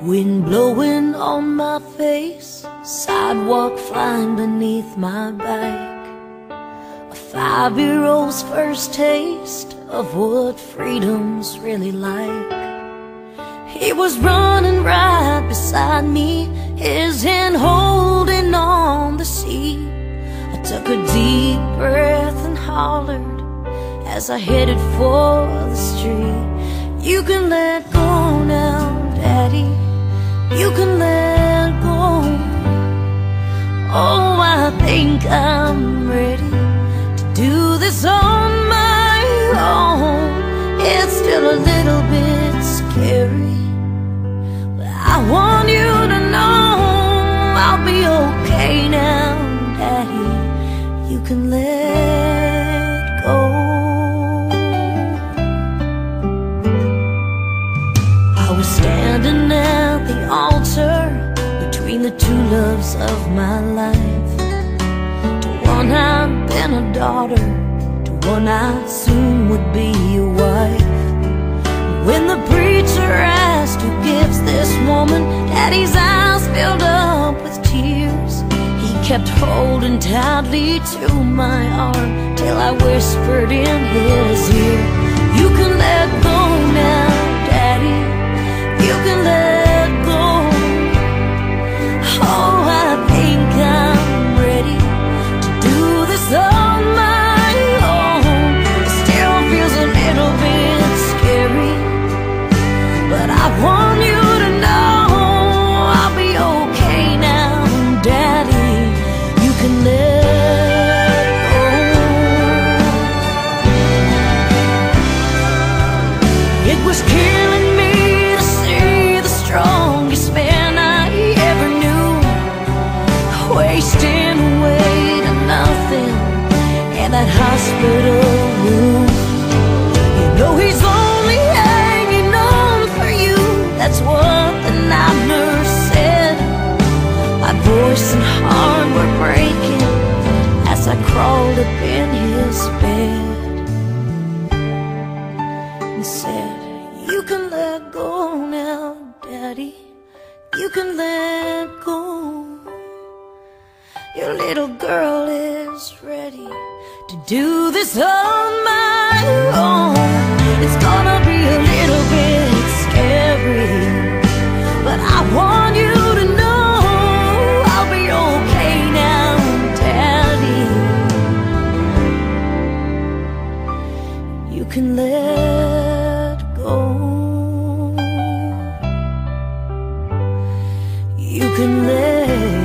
Wind blowing on my face, sidewalk flying beneath my bike. A 5-year-old's first taste of what freedom's really like. He was running right beside me, his hand holding on the seat. I took a deep breath and hollered as I headed for the street. You can let go now, Daddy, you can let go. Oh, I think I'm ready to do this on my own. It's still a little bit scary, but I want you to know I'll be okay now, Daddy, you can let go. I was standing at the altar between the two loves of my life. To one I've been a daughter, to one I soon would be a wife. When the preacher asked who gives this woman, Daddy's eyes filled up with tears. He kept holding tightly to my arm till I whispered in his ear, you can let go now, Daddy, you can let go. Oh, I think I'm ready to do this on my own. It still feels a little bit scary, but I want you to know I'll be okay now, Daddy, you can let go. It was killing me to see the strongest man I ever knew wasting away to nothing in that hospital room. You know he's only hanging on for you, that's what the night nurse said. My voice and heart were breaking as I crawled up in his bed and said, you can let go now, Daddy, you can let go. Your little girl is ready to do this on my own. It's gonna be a little bit scary, but I want you to know I'll be okay now, Daddy, you can let go. You can let